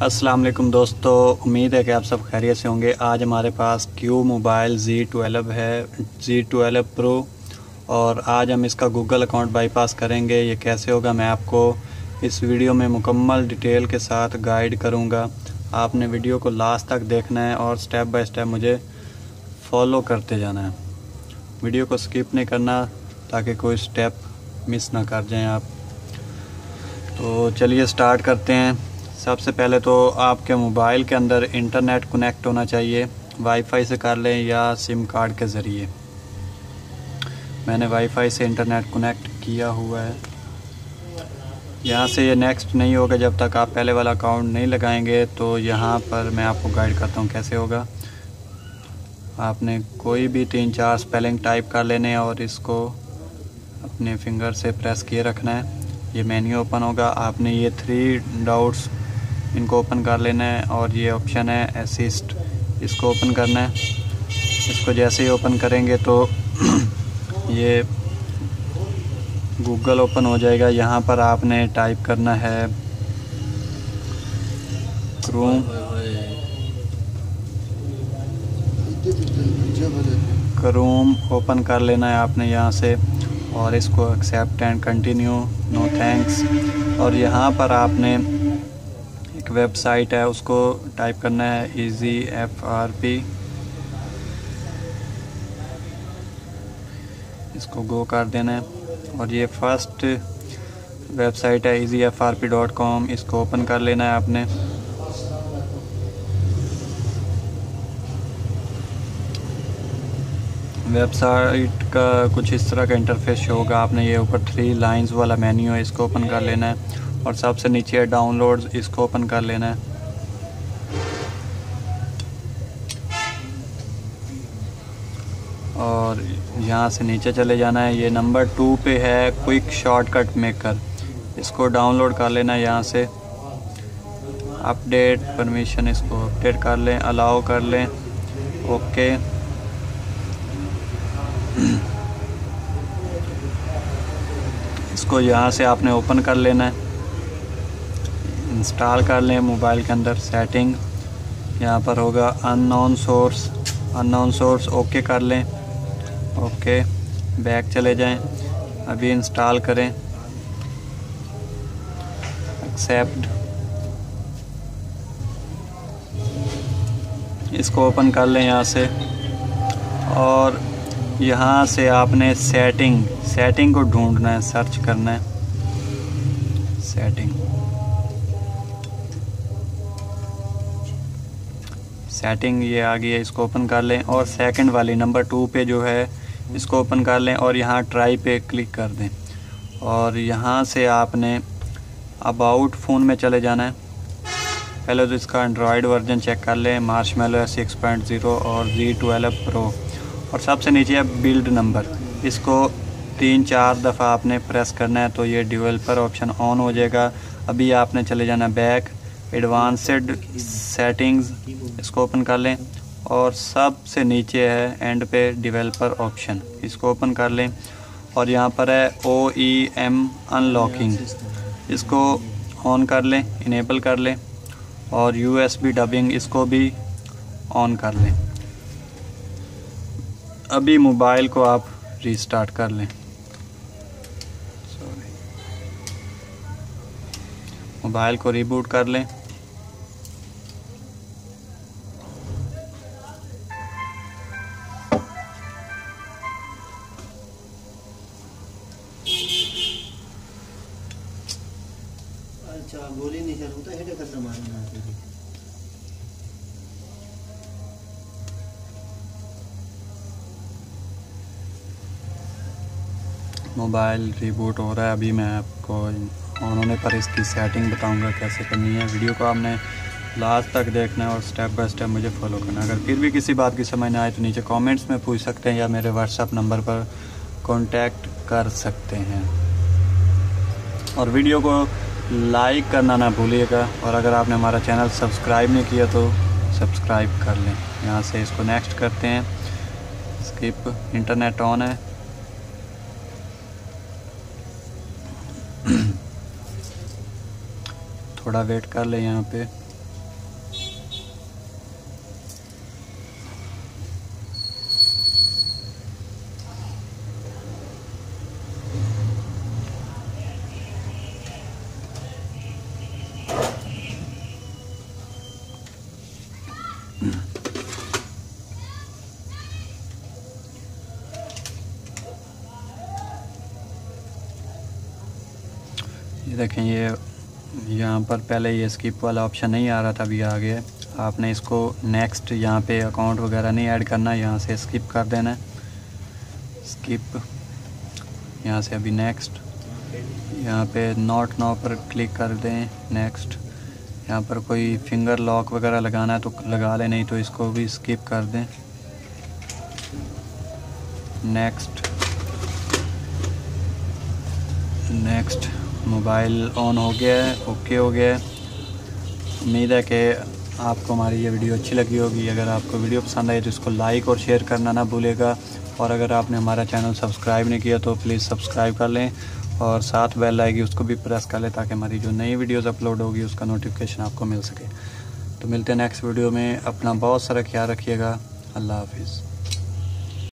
अस्सलाम वालेकुम दोस्तों, उम्मीद है कि आप सब खैरियत से होंगे। आज हमारे पास Qmobile Z12 है, Z12 Pro, और आज हम इसका गूगल अकाउंट बाईपास करेंगे। ये कैसे होगा मैं आपको इस वीडियो में मुकम्मल डिटेल के साथ गाइड करूंगा। आपने वीडियो को लास्ट तक देखना है और स्टेप बाय स्टेप मुझे फॉलो करते जाना है। वीडियो को स्किप नहीं करना ताकि कोई स्टेप मिस ना कर जाएं आप। तो चलिए स्टार्ट करते हैं। सबसे पहले तो आपके मोबाइल के अंदर इंटरनेट कनेक्ट होना चाहिए। वाईफाई से कर लें या सिम कार्ड के ज़रिए। मैंने वाईफाई से इंटरनेट कनेक्ट किया हुआ है। यहाँ से ये नेक्स्ट नहीं होगा जब तक आप पहले वाला अकाउंट नहीं लगाएंगे। तो यहाँ पर मैं आपको गाइड करता हूँ कैसे होगा। आपने कोई भी 3-4 स्पेलिंग टाइप कर लेने हैं और इसको अपने फिंगर से प्रेस किए रखना है। ये मेन्यू ओपन होगा। आपने ये 3 डॉट्स इनको ओपन कर लेना है और ये ऑप्शन है असिस्ट, इसको ओपन करना है। इसको जैसे ही ओपन करेंगे तो ये गूगल ओपन हो जाएगा। यहाँ पर आपने टाइप करना है क्रोम ओपन कर लेना है आपने यहाँ से, और इसको accept and continue, no thanks. और यहाँ पर आपने एक वेबसाइट है उसको टाइप करना है इजी FRP, इसको गो कर देना है। और ये फर्स्ट वेबसाइट है easyfrp.com, इसको ओपन कर लेना है आपने। वेबसाइट का कुछ इस तरह का इंटरफेस शो होगा। आपने ये ऊपर 3 लाइंस वाला मेन्यू है, इसको ओपन कर लेना है। और सबसे नीचे है डाउनलोड्स, इसको ओपन कर लेना है। और यहाँ से नीचे चले जाना है। ये नंबर 2 पे है क्विक शॉर्टकट मेकर, इसको डाउनलोड कर लेना है यहाँ से। अपडेट परमिशन, इसको अपडेट कर लें, अलाउ कर लें, ओके। इसको यहाँ से आपने ओपन कर लेना है, इंस्टॉल कर लें मोबाइल के अंदर। सेटिंग यहाँ पर होगा अननोन सोर्स, ओके कर लें, ओके। बैक चले जाएं, अभी इंस्टॉल करें, एक्सेप्ट, इसको ओपन कर लें यहाँ से। और यहाँ से आपने सेटिंग को ढूंढना है, सर्च करना है सेटिंग, ये आ गई है, इसको ओपन कर लें। और सेकंड वाली नंबर 2 पे जो है इसको ओपन कर लें और यहाँ ट्राई पे क्लिक कर दें। और यहाँ से आपने अबाउट फ़ोन में चले जाना है। पहले तो इसका एंड्रॉयड वर्जन चेक कर लें, मार्शमैलो 6.0 और Z12 Pro। और सबसे नीचे है बिल्ड नंबर, इसको 3-4 दफ़ा आपने प्रेस करना है तो ये डेवलपर ऑप्शन ऑन हो जाएगा। अभी आपने चले जाना बैक, एडवांस्ड सेटिंग्स, इसको ओपन कर लें। और सबसे नीचे है एंड पे डेवलपर ऑप्शन, इसको ओपन कर लें। और यहाँ पर है OEM अनलॉकिंग, इसको ऑन कर लें, इनेबल कर लें। और USB डबिंग, इसको भी ऑन कर लें। अभी मोबाइल को आप रीस्टार्ट कर लें, मोबाइल को रीबूट कर लें। अच्छा, गोली नहीं चलता है, हेड कर मारना है। मोबाइल रीबूट हो रहा है। अभी मैं आपको ऑन होने पर इसकी सेटिंग बताऊंगा कैसे करनी है। वीडियो को आपने लास्ट तक देखना है और स्टेप बाय स्टेप मुझे फॉलो करना है। अगर फिर भी किसी बात की समझ ना आए तो नीचे कमेंट्स में पूछ सकते हैं या मेरे व्हाट्सएप नंबर पर कांटेक्ट कर सकते हैं। और वीडियो को लाइक करना ना भूलिएगा। और अगर आपने हमारा चैनल सब्सक्राइब नहीं किया तो सब्सक्राइब कर लें। यहाँ से इसको नेक्स्ट करते हैं, स्किप, इंटरनेट ऑन है। थोड़ा वेट कर ले यहाँ पे। ये देखें, ये यहाँ पर पहले ये स्किप वाला ऑप्शन नहीं आ रहा था, अभी आ गया है। आपने इसको नेक्स्ट, यहाँ पे अकाउंट वगैरह नहीं ऐड करना, यहाँ से स्किप कर देना है, स्किप। यहाँ से अभी नेक्स्ट, यहाँ पे नॉट नाउ पर क्लिक कर दें, नेक्स्ट। यहाँ पर कोई फिंगर लॉक वगैरह लगाना है तो लगा लें, नहीं तो इसको भी स्किप कर दें, नेक्स्ट। नेक्स्ट, मोबाइल ऑन हो गया है, ओके हो गया है। उम्मीद है कि आपको हमारी ये वीडियो अच्छी लगी होगी। अगर आपको वीडियो पसंद आई तो इसको लाइक और शेयर करना ना भूलेगा, और अगर आपने हमारा चैनल सब्सक्राइब नहीं किया तो प्लीज़ सब्सक्राइब कर लें, और साथ बेल आएगी उसको भी प्रेस कर लें ताकि हमारी जो नई वीडियोस अपलोड होगी उसका नोटिफिकेशन आपको मिल सके। तो मिलते हैं नेक्स्ट वीडियो में। अपना बहुत सारा ख्याल रखिएगा। अल्लाह हाफिज़।